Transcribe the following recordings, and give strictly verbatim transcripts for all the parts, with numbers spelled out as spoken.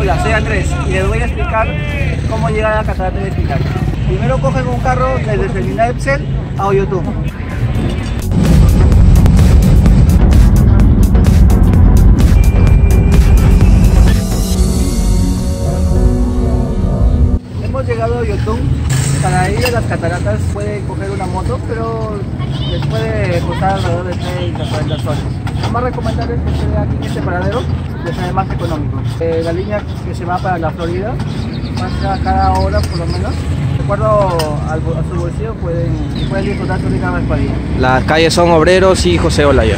Hola, soy Andrés y les voy a explicar cómo llegar a la Catarata del Espinal. Primero cogen un carro desde el terminal Epsel a Oyotumbo. Hemos llegado a Oyotumbo. Para ir a las cataratas pueden coger una moto, pero les puede costar alrededor de treinta a cuarenta soles. Lo más recomendable es que esté aquí en este paradero, que sea más económico. Eh, la línea que se va para la Florida pasa cada hora por lo menos. De acuerdo al, a su bolsillo pueden, pueden disfrutar su rica Vespadilla. Las calles son Obreros y José Olaya.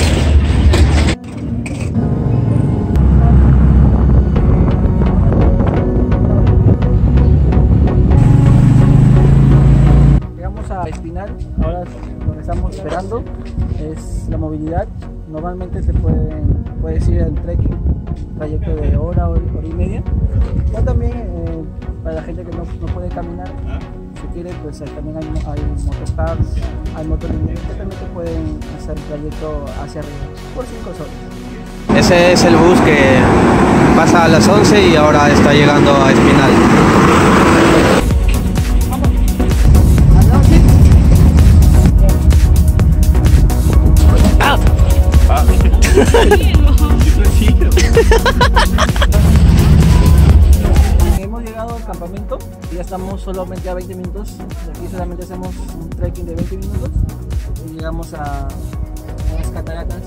Llegamos a Espinal, ahora lo que estamos esperando es la movilidad. Normalmente se pueden, puedes ir en trekking, trayecto de hora, hora, hora y media. O también eh, para la gente que no, no puede caminar, si quiere, pues ahí también hay, hay motocars, hay motolíneas que también te pueden hacer trayecto hacia arriba por cinco soles. Ese es el bus que pasa a las once y ahora está llegando a Espinal. Hemos llegado al campamento y ya estamos solamente a veinte minutos. De aquí solamente hacemos un trekking de veinte minutos y llegamos a, a las cataratas.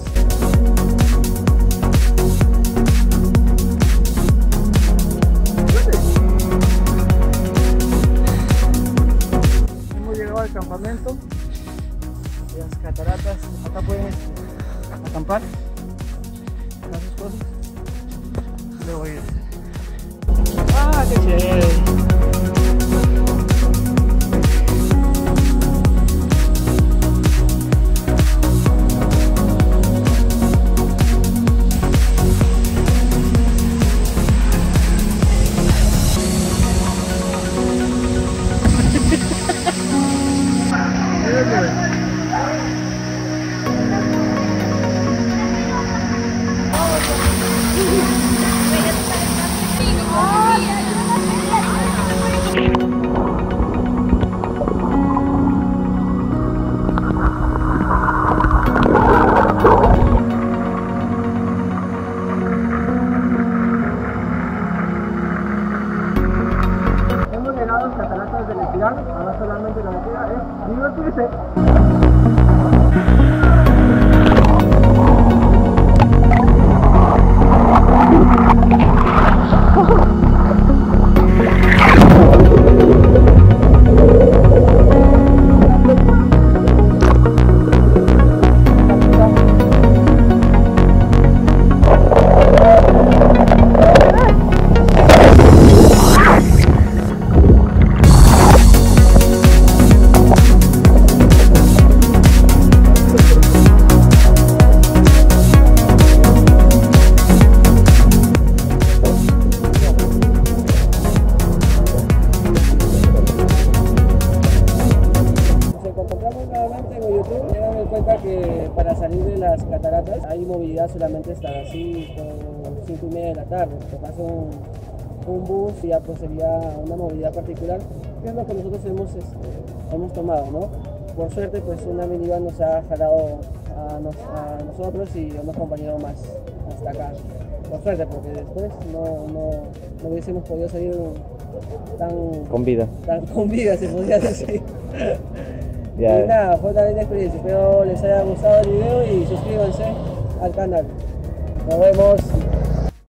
Hemos llegado al campamento de las cataratas. Acá pueden acampar. Sus cosas. Luego ir. ¡Ah, qué chévere! Cataratas del Espinal, ahora solamente lo que queda es divertirse. Que para salir de las cataratas hay movilidad solamente hasta las cinco y media de la tarde. Te pasa un, un bus y ya pues sería una movilidad particular, que es lo que nosotros hemos, este, hemos tomado, ¿no? Por suerte pues una minivan nos ha jalado a, nos, a nosotros y a unos compañeros más hasta acá. Por suerte, porque después no, no, no hubiésemos podido salir tan con vida, tan con vida se podría decir. Ya. Y nada, fue una linda experiencia. Espero les haya gustado el video y suscríbanse al canal. Nos vemos.